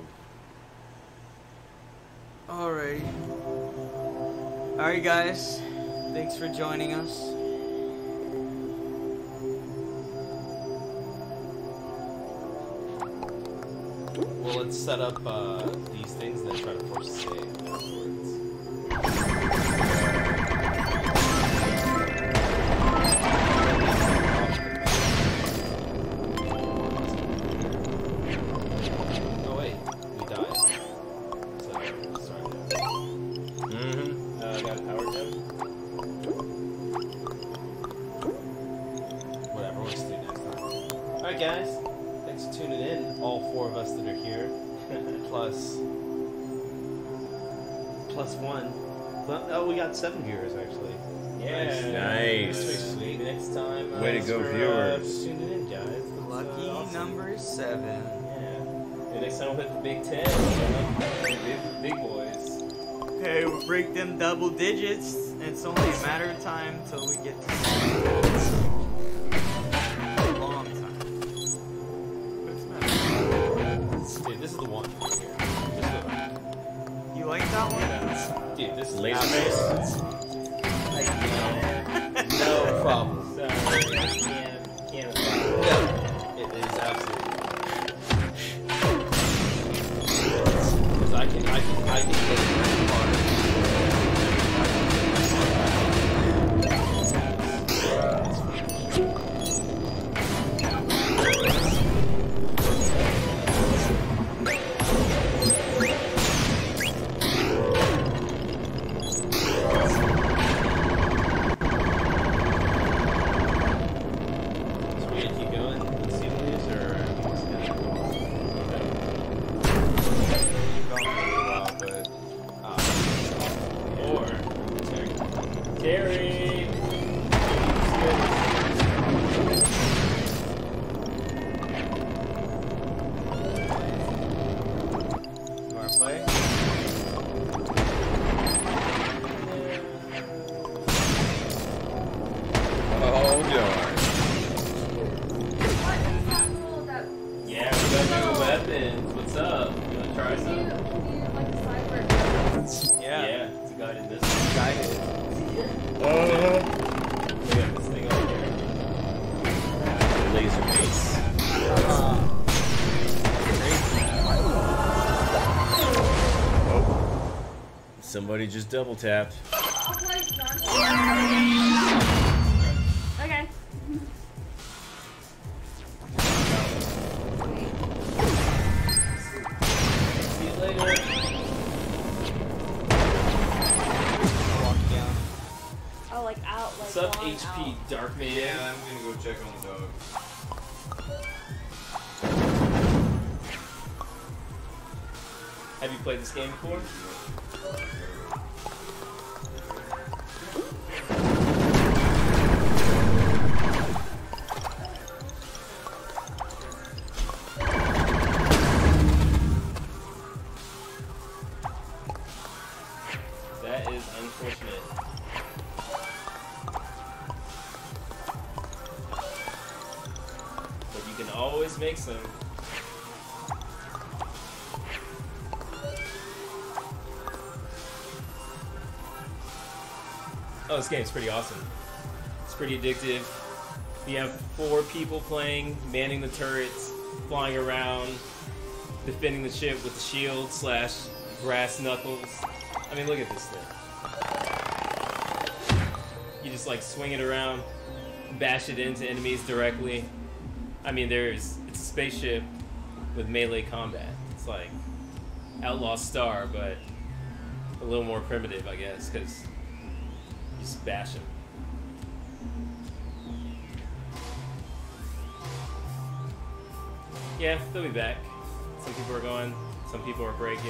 Alright. Alright, guys. Thanks for joining us. Well, let's set up uh, these things and then try to force a save afterwards. Oh wait, we died. So, sorry. Mm-hmm. Uh, I got a power gem. Whatever, we'll just do next time. Alright guys, thanks for tuning in, all four of us that are here, plus, plus one. Well, oh, we got seven viewers actually. Yeah. Nice. Sweet, sweet. Next time, uh, Way to thanks go, for, viewers. Uh, tuning in, guys. That's, Lucky uh, awesome. number seven. Yeah. And next time we'll hit the Big Ten. You know? Big, big boys. Okay, we'll break them double digits. It's only a matter of time till we get to a long time. What's that? Dude, this is the one right here. This is the, You like that one? dude, this is Laser absolute- base? No problem. So, can't, can't apply. No, it is absolutely. Because I can, I can, I can get it very hard. So we gonna keep going and see what it is, or are we just gonna keep going for a little while, but uh, Or, Terry. You wanna play? Oh, darn. What is that rule that Yeah, we got new weapons. What's up? You wanna try you some? you like the side where it Yeah. Yeah, it's a guide in this. Guided. Uh, We got this thing over here. laser base. Uh, Somebody just double tapped. I'll play Dante. Okay. See you later. Walk you down. Oh, like out, like What's up, long H P out. Dark Man? Yeah, I'm gonna go check on the dog. Have you played this game before? That is unfortunate. But you can always make some. Oh, this game's pretty awesome. It's pretty addictive. You have four people playing, manning the turrets, flying around, defending the ship with the shield slash brass knuckles. I mean, look at this thing. You just like swing it around, bash it into enemies directly. I mean, there's it's a spaceship with melee combat. It's like Outlaw Star, but a little more primitive, I guess, because you just bash them. Yeah, they'll be back. Some people are going, some people are breaking.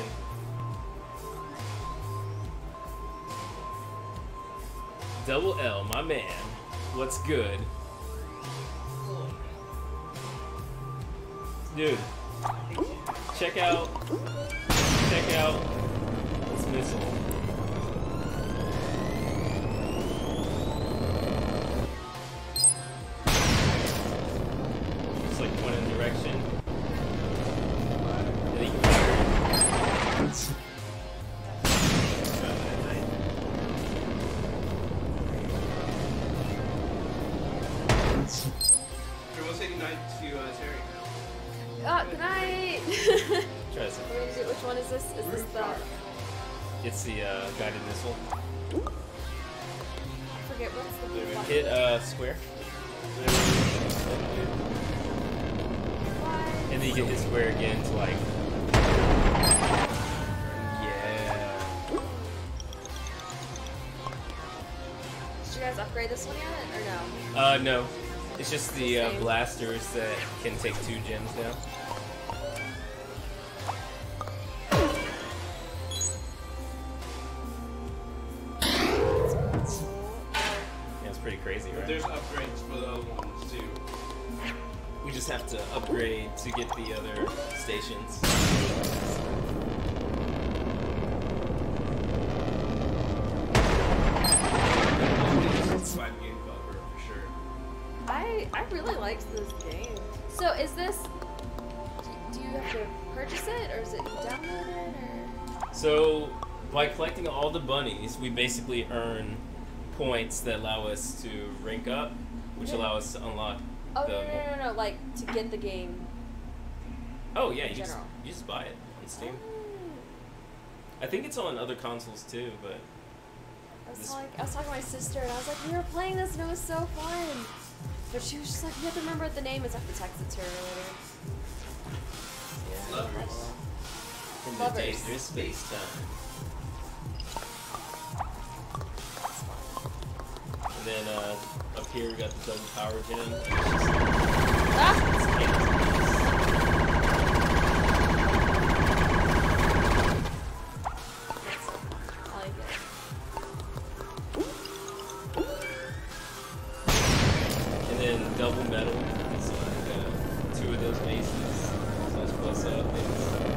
Double L, my man. What's good? Dude, check out, check out this missile. Just like point in a direction. And then you can fire it. Everyone say goodnight to uh, Terry. Uh, good night. Try this. We're gonna do- Which one is this? Is this the? It's the uh, guided missile. I forget what's the blue one. Hit uh, square. What? And then you can hit square again to like. Yeah. Did you guys upgrade this one yet, or no? Uh, no. It's just the uh, Same. blasters that can take two gems now. Yeah, it's pretty crazy, right? There's upgrades for the other ones too. We just have to upgrade to get the other stations. Five game cover for sure. I I really liked this game. So is this? Do, do you have to purchase it, or is it you download it, or? So, by collecting all the bunnies, we basically earn points that allow us to rank up, which Yeah. allow us to unlock Oh the. no, no no no! Like to get the game. Oh yeah, you in just, general. you just buy it on Steam. I think it's on other consoles too, but I was, This- talking, I was talking to my sister, and I was like, we were playing this, and it was so fun. But she was just like, you have to remember what the name is. I have to text it to her later. yeah. Lovers. In the Lovers. dangerous space time. And then uh, up here we got the double power gem. and it's just- Ah! it's I like it. And then double metal. It's like uh, two of those maces. So it's plus up. It's,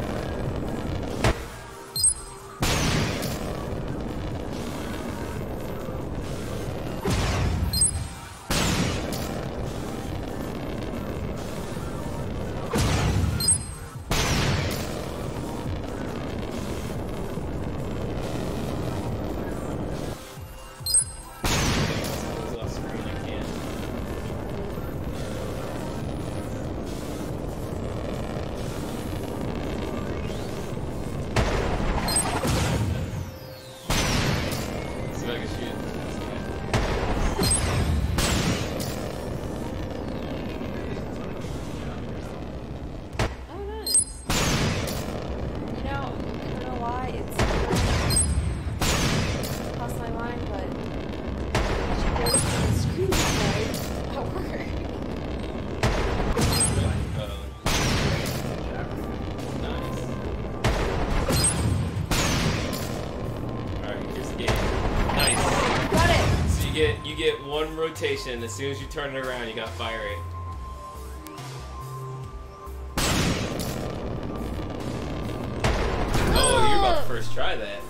Goes off screen, I can't. shoot. Oh, nice. You know, I don't know why it's crossed my mind, but I should go to the screen today at work. Uh, nice. Alright, here's the game. Nice. Got it! So you get you get one rotation. As soon as you turn it around, you got fire rate. Oh, you're about to first try that.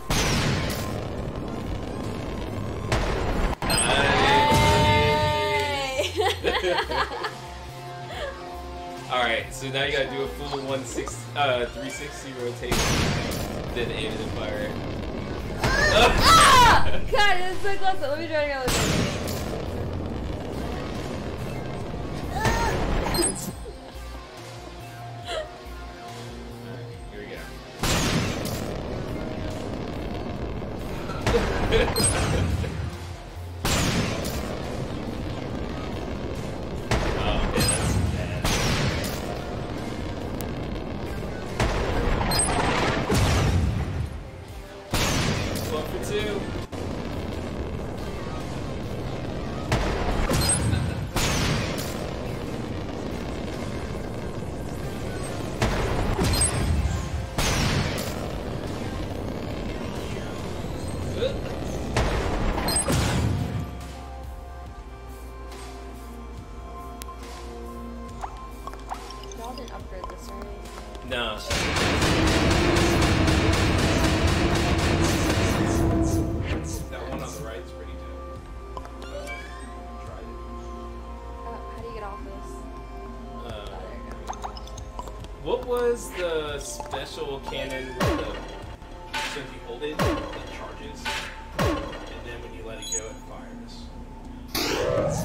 Alright, so now you gotta do a full one six uh three sixty rotation. Then aim and fire it. Ah! God, it's so close. Let me try to go with Here we go. Oh, man, that's bad. One for two. Y'all didn't upgrade this, right? No. That one on the right is pretty dope. Uh, tried it. Uh, how do you get off this? Uh, Oh, there you go. what was the special cannon with the... So if you hold it, it charges, and then when you let it go, it fires.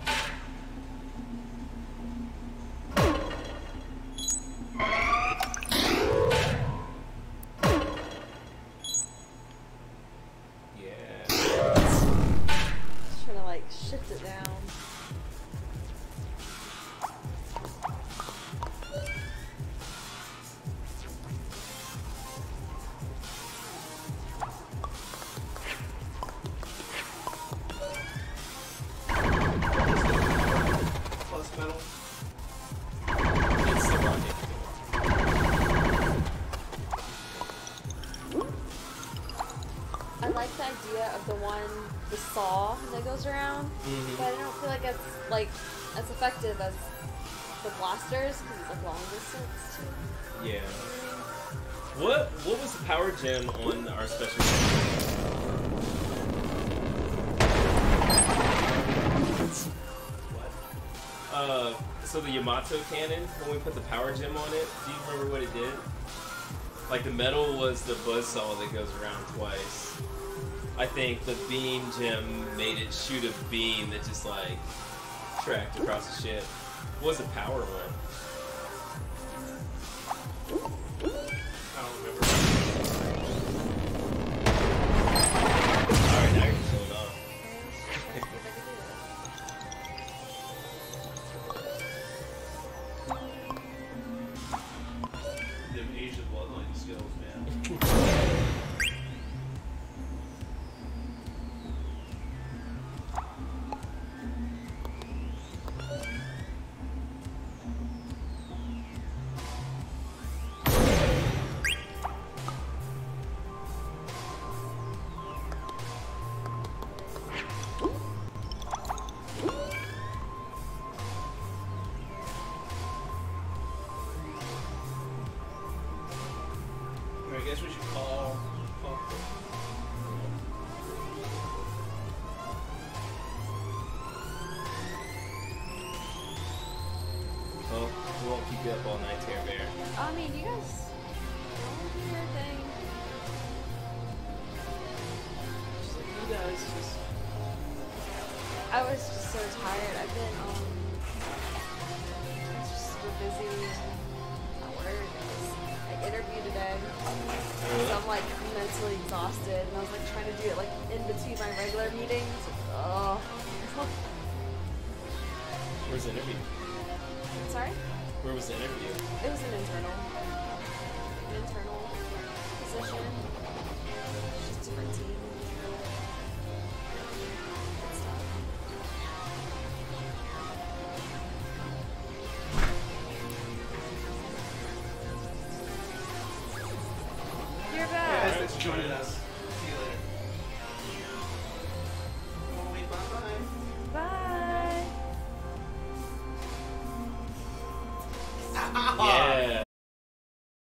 Yeah. Just trying to like shift it down. Plus metal. It's the rocket. I like the idea of the one, the saw that goes around, Mhm. but I don't feel like it's like as effective as the blasters because it's like long distance too. Yeah. What what was the power gem on our special? What? Uh, so the Yamato cannon, when we put the power gem on it, do you remember what it did? Like the metal was the buzzsaw that goes around twice. I think the beam gem made it shoot a beam that just like tracked across the ship. What was the power one? I don't remember. Alright, now you're just holding on. Them Asian bloodline skills, man. I guess we should call. call Well, we won't keep you up all night, Terror Bear. I mean, you guys don't do your thing. Just like you guys, just I was just so tired. I've been um, I was just super busy at work. I was, like, interview today. So I'm like mentally exhausted, and I was like trying to do it like in between my regular meetings. Oh. Where's the interview? Sorry? Where was the interview? It was an internal. An internal position. Just different team. Good stuff. You're Guys, back. thanks for joining us. See you later. Oh, wait, bye-bye. Bye. Yeah.